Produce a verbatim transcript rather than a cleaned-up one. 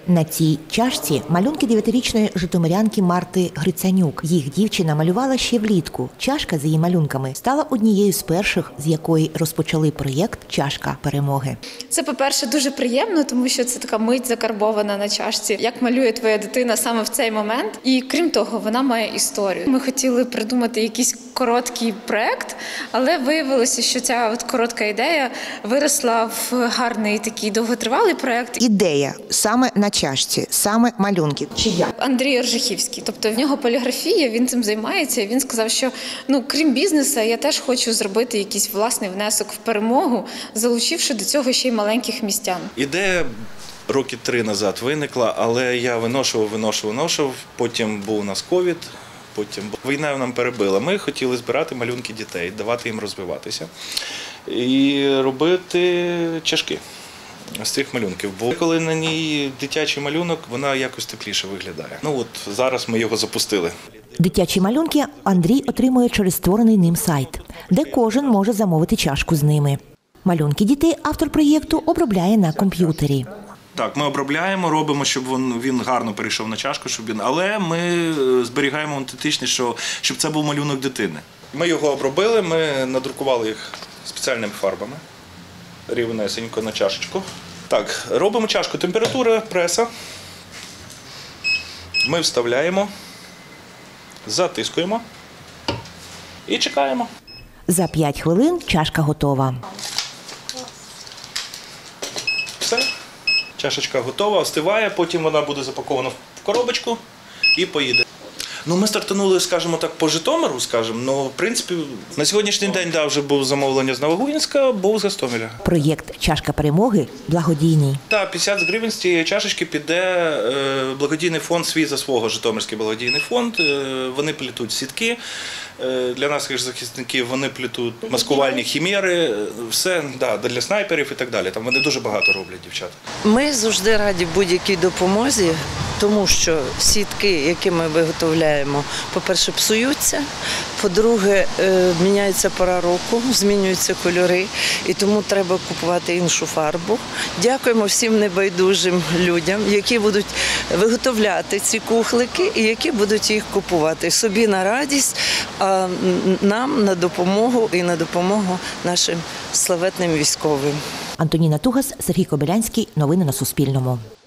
На цій чашці малюнки дев'ятирічної житомирянки Марти Грицанюк. Їх дівчина малювала ще влітку. Чашка з її малюнками стала однією з перших, з якої розпочали проєкт «Чашка перемоги». Це, по-перше, дуже приємно, тому що це така мить закарбована на чашці, як малює твоя дитина саме в цей момент. І крім того, вона має історію. Ми хотіли придумати якийсь короткий проєкт, але виявилося, що ця от коротка ідея виросла в гарний такий довготривалий проєкт. Ідея саме на чашці, саме малюнки. Чия? Андрій Оржихівський, тобто в нього поліграфія, він цим займається. Він сказав, що ну крім бізнесу, я теж хочу зробити якийсь власний внесок в перемогу, залучивши до цього ще й маленьких містян. Ідея роки три назад виникла, але я виношував, виношував, виношував. Потім був у нас ковід, потім війна нам перебила. Ми хотіли збирати малюнки дітей, давати їм розвиватися і робити чашки з цих малюнків. Бо коли на ній дитячий малюнок, вона якось тепліше виглядає. Ну от зараз ми його запустили. Дитячі малюнки Андрій отримує через створений ним сайт, де кожен може замовити чашку з ними. Малюнки дітей автор проєкту обробляє на комп'ютері. Так, ми обробляємо, робимо, щоб він, він гарно перейшов на чашку, щоб він, але ми зберігаємо аутентичність, що, щоб це був малюнок дитини. Ми його обробили, ми надрукували їх спеціальними фарбами, рівнесенько на чашечку. Так, робимо чашку, температура, преса. Ми вставляємо, затискуємо і чекаємо. За п'ять хвилин чашка готова. Все. Чашечка готова, остиває, потім вона буде запакована в коробочку і поїде. Ну, ми стартанули, скажімо так, по Житомиру, скажімо, ну, в принципі, на сьогоднішній день, да, вже був замовлення з Новогуїнська, був з Гостомеля. Проєкт «Чашка перемоги» благодійний. Так, п'ятдесят гривень з цієї чашечки піде е, благодійний фонд «Свій за свого», Житомирський благодійний фонд. Е, вони плетуть сітки, е, для наших захисників вони плетуть маскувальні хімери, все, да, для снайперів і так далі. Там вони дуже багато роблять, дівчата. Ми завжди раді будь-якій допомозі, тому що сітки, які ми виготовляємо, по-перше, псуються, по-друге, міняється пора року, змінюються кольори, і тому треба купувати іншу фарбу. Дякуємо всім небайдужим людям, які будуть виготовляти ці кухлики і які будуть їх купувати. Собі на радість, а нам на допомогу і на допомогу нашим славетним військовим. Антоніна Тугас, Сергій Кобилянський. Новини на Суспільному.